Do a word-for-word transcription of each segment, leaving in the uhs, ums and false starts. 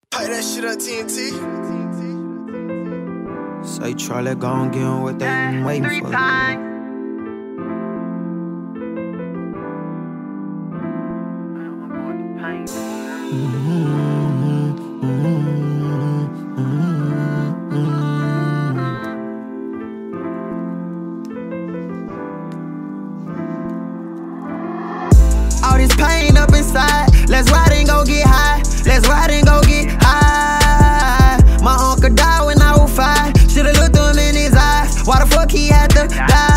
Pipe that shit up, T N T. Say Charlie, go and get on what they been waiting Three for. times. All this pain up inside, let's ride and go get high. Let's ride and go get high. My uncle died when I was five. Should've looked him in his eyes. Why the fuck he had to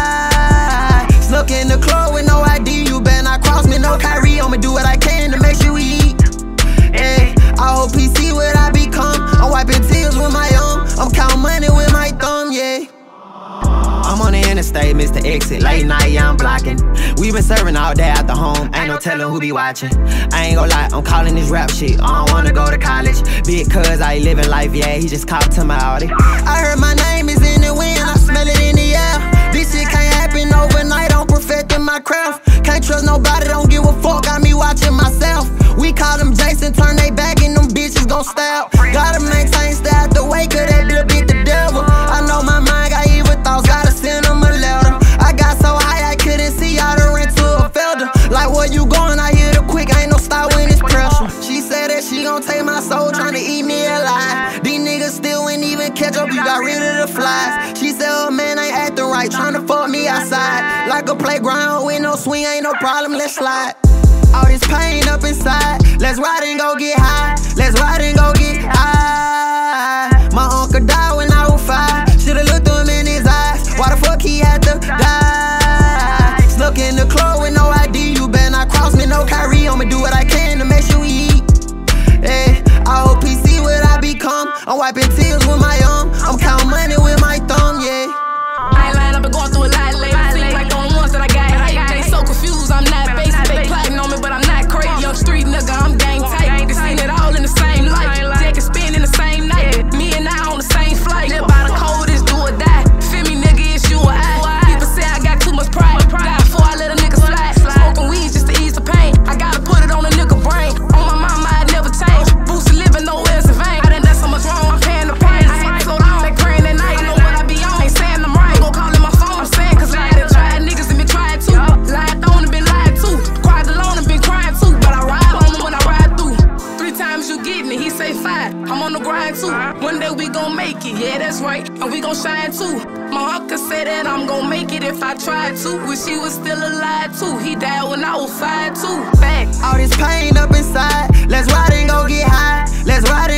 die? Snuck in the club with no I D. You better not cross me, no Kyrie. I'ma do what I can to make sure we eat. Hey, I hope he see what I become. I'm wiping tears with my own. I'm counting money with my thumb, yeah. I'm on the interstate, Mister Exit, late night, yeah, I'm blocking. We been serving all day at the home, ain't no telling who be watching. I ain't gon' lie, I'm calling this rap shit, I don't wanna go to college. Big cuz I ain't living life, yeah, he just called to my Audi. I heard my name is in the wind, I smell it in the air. This shit can't happen overnight, I'm perfecting my craft. Can't trust nobody, don't give a fuck, got me watching myself. We call them Jason, turn they back and them bitches gon' stab. Gotta maintain, stay out the way, cause that little bit the devil. I know my mind got evil thoughts, gotta send them a letter. I got so high I couldn't see out the rent to a felder. Like where you going, I hear the quick, ain't no stop when it's pressure. She said that she gon' take my soul, tryna eat me alive. These niggas still ain't even catch up, you got rid of the flies. She said, oh man, ain't acting right, tryna fuck me outside. Like a playground with no swing, ain't no problem, let's slide. All this pain up inside, let's ride and go get high. Let's ride and go get high. My uncle died when I was five. Should've looked him in his eyes. Why the fuck he had to die? Snuck in the club with no I D. You better not cross me, no Kyrie. I'ma do what I can to make sure we eat. Hey, I hope he see what I become. I'm wiping tears with my arm. I'm counting money with my thumb, yeah. I ain't lying, I've been going through a lot lately. Seems like the only ones that I got hate. They so confused, I'm not basic. They plotting on me, but I'm not crazy. Young street nigga, I'm gang tight. They seen it all in the same light. Jack and spin in the same night. Me and I on the same flight. Live by the code, it's do or die. Feel me, nigga, it's you or I. People say I got too much pride. Die before I let a nigga slide. Smoking weed just to ease the pain. I gotta put it on a nigga brain. On my mama, I never change. Boosted living nowhere's in vain. I done done so much wrong, I'm paying the price. So long, they praying at night. I know what I be on, ain't saying I'm right. Go callin' my phone, I'm saying cause I done tried niggas and been trying too. Lied on and been lied to. Cried alone and been crying too. But I ride on them when I ride through. Three times you get me, he say five. I'm on the grind too. One day we gon' make it, yeah, that's right. And we gon' shine too. My uncle said that I'm gon' make it if I tried to. Wish he was still alive too. He died when I was five too. Back. All this pain up inside, let's ride and go get high. Let's ride